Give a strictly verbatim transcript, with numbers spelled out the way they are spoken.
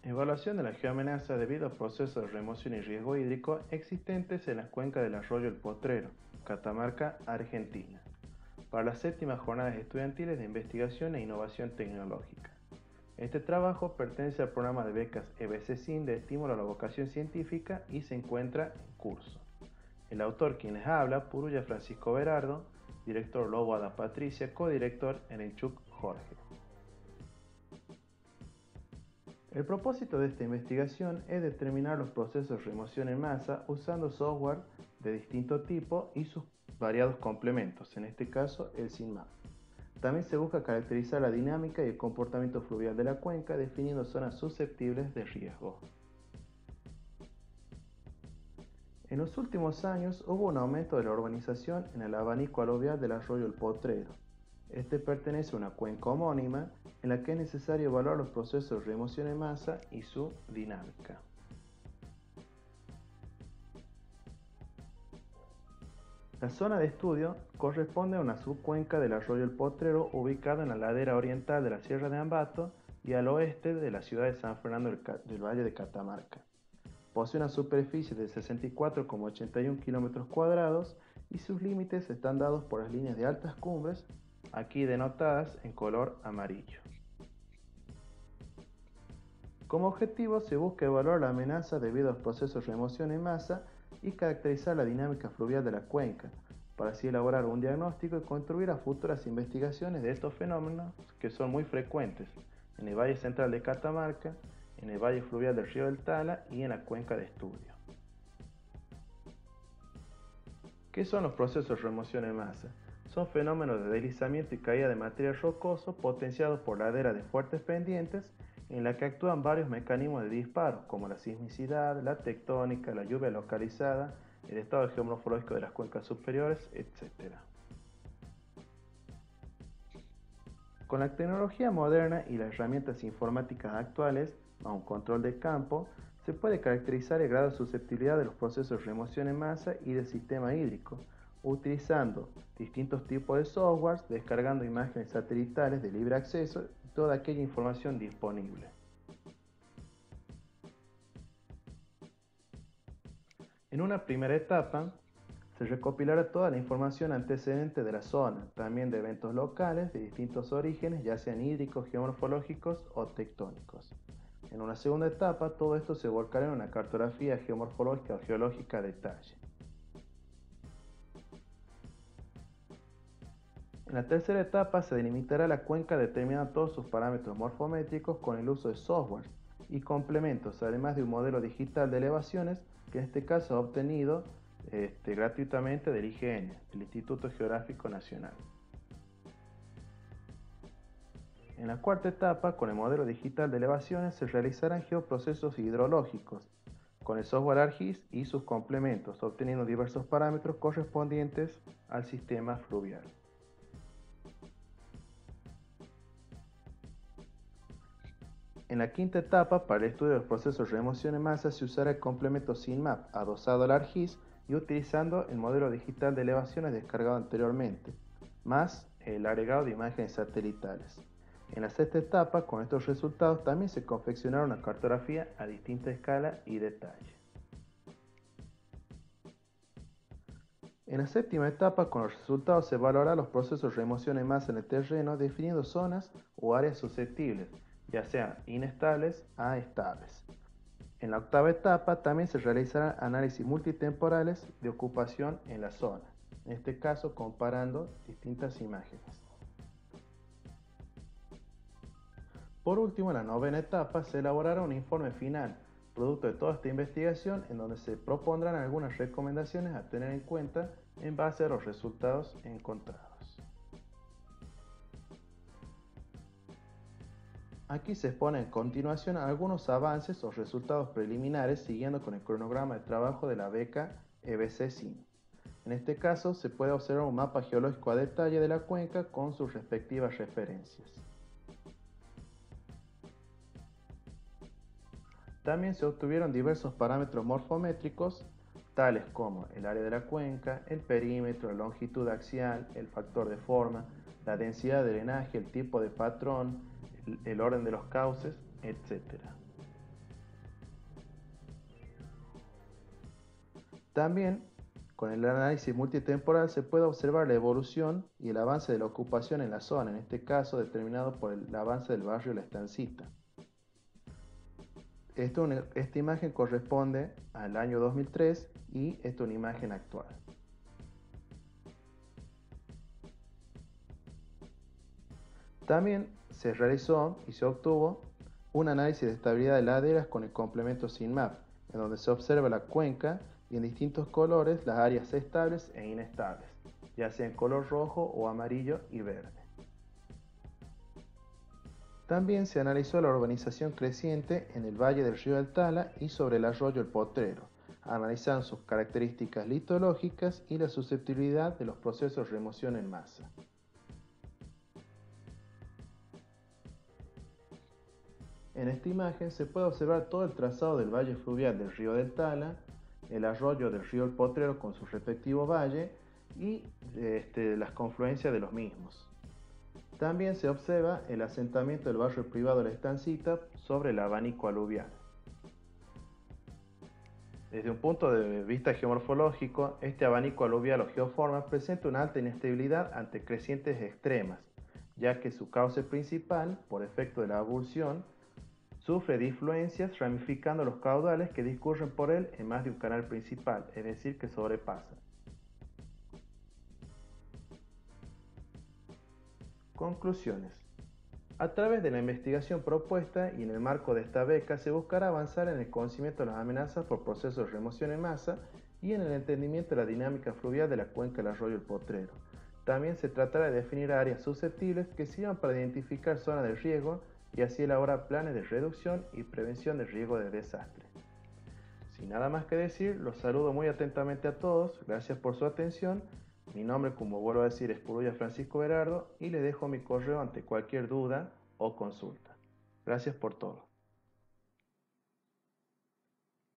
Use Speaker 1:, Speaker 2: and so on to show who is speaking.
Speaker 1: Evaluación de la geoamenaza debido a procesos de remoción y riesgo hídrico existentes en las cuencas del arroyo El Potrero, Catamarca, Argentina, para las séptimas jornadas estudiantiles de investigación e innovación tecnológica. Este trabajo pertenece al programa de becas E B C S I N de estímulo a la vocación científica y se encuentra en curso. El autor quien les habla, Purulla Francisco Berardo, director Lobo Ada Patricia, codirector Enelchuk Jorge. El propósito de esta investigación es determinar los procesos de remoción en masa usando software de distinto tipo y sus variados complementos, en este caso el SINMAP. También se busca caracterizar la dinámica y el comportamiento fluvial de la cuenca, definiendo zonas susceptibles de riesgo. En los últimos años hubo un aumento de la urbanización en el abanico aluvial del arroyo El Potrero. Este pertenece a una cuenca homónima en la que es necesario evaluar los procesos de remoción en masa y su dinámica. La zona de estudio corresponde a una subcuenca del arroyo El Potrero ubicada en la ladera oriental de la Sierra de Ambato y al oeste de la ciudad de San Fernando del Valle de Catamarca. Posee una superficie de sesenta y cuatro coma ochenta y uno kilómetros cuadrados y sus límites están dados por las líneas de altas cumbres, aquí denotadas en color amarillo. Como objetivo se busca evaluar la amenaza debido a los procesos de remoción en masa y caracterizar la dinámica fluvial de la cuenca, para así elaborar un diagnóstico y contribuir a futuras investigaciones de estos fenómenos que son muy frecuentes en el Valle Central de Catamarca, en el Valle Fluvial del Río del Tala y en la cuenca de estudio. ¿Qué son los procesos de remoción en masa? Son fenómenos de deslizamiento y caída de material rocoso potenciados por laderas de fuertes pendientes en la que actúan varios mecanismos de disparo, como la sismicidad, la tectónica, la lluvia localizada, el estado geomorfológico de las cuencas superiores, etcétera. Con la tecnología moderna y las herramientas informáticas actuales, a un control de campo, se puede caracterizar el grado de susceptibilidad de los procesos de remoción en masa y del sistema hídrico, utilizando distintos tipos de softwares, descargando imágenes satelitales de libre acceso y toda aquella información disponible. En una primera etapa, se recopilará toda la información antecedente de la zona, también de eventos locales de distintos orígenes, ya sean hídricos, geomorfológicos o tectónicos. En una segunda etapa, todo esto se volcará en una cartografía geomorfológica o geológica a detalle. En la tercera etapa se delimitará la cuenca determinando todos sus parámetros morfométricos con el uso de software y complementos, además de un modelo digital de elevaciones que en este caso ha obtenido este, gratuitamente del I G N, el Instituto Geográfico Nacional. En la cuarta etapa, con el modelo digital de elevaciones, se realizarán geoprocesos hidrológicos con el software ARGIS y sus complementos, obteniendo diversos parámetros correspondientes al sistema fluvial. En la quinta etapa, para el estudio de los procesos de remoción en masa, se usará el complemento SINMAP adosado al ARGIS y utilizando el modelo digital de elevaciones descargado anteriormente, más el agregado de imágenes satelitales. En la sexta etapa, con estos resultados, también se confeccionará una cartografía a distinta escala y detalle. En la séptima etapa, con los resultados, se evaluará los procesos de remoción en masa en el terreno, definiendo zonas o áreas susceptibles, ya sean inestables a estables. En la octava etapa también se realizarán análisis multitemporales de ocupación en la zona, en este caso comparando distintas imágenes. Por último, en la novena etapa se elaborará un informe final, producto de toda esta investigación, en donde se propondrán algunas recomendaciones a tener en cuenta en base a los resultados encontrados. Aquí se exponen a continuación algunos avances o resultados preliminares siguiendo con el cronograma de trabajo de la beca E B C S I N. En este caso se puede observar un mapa geológico a detalle de la cuenca con sus respectivas referencias. También se obtuvieron diversos parámetros morfométricos, tales como el área de la cuenca, el perímetro, la longitud axial, el factor de forma, la densidad de drenaje, el tipo de patrón, el, el orden de los cauces, etcétera. También, con el análisis multitemporal se puede observar la evolución y el avance de la ocupación en la zona, en este caso determinado por el avance del barrio La Estancita. Esto, esta imagen corresponde al año dos mil tres y esta es una imagen actual. También se realizó y se obtuvo un análisis de estabilidad de laderas con el complemento SINMAP, en donde se observa la cuenca y en distintos colores las áreas estables e inestables, ya sea en color rojo o amarillo y verde. También se analizó la urbanización creciente en el valle del río del Tala y sobre el arroyo El Potrero, analizando sus características litológicas y la susceptibilidad de los procesos de remoción en masa. En esta imagen se puede observar todo el trazado del valle fluvial del río del Tala, el arroyo del río El Potrero con su respectivo valle y este, las confluencias de los mismos. También se observa el asentamiento del barrio privado La Estancita sobre el abanico aluvial. Desde un punto de vista geomorfológico, este abanico aluvial o geoforma presenta una alta inestabilidad ante crecientes extremas, ya que su cauce principal, por efecto de la abulsión, sufre difluencias ramificando los caudales que discurren por él en más de un canal principal, es decir, que sobrepasan. Conclusiones. A través de la investigación propuesta y en el marco de esta beca se buscará avanzar en el conocimiento de las amenazas por procesos de remoción en masa y en el entendimiento de la dinámica fluvial de la cuenca del arroyo El Potrero. También se tratará de definir áreas susceptibles que sirvan para identificar zonas de riesgo y así elaborar planes de reducción y prevención de riesgo de desastre. Sin nada más que decir, los saludo muy atentamente a todos, gracias por su atención. Mi nombre, como vuelvo a decir, es Puruya Francisco Berardo y le dejo mi correo ante cualquier duda o consulta. Gracias por todo.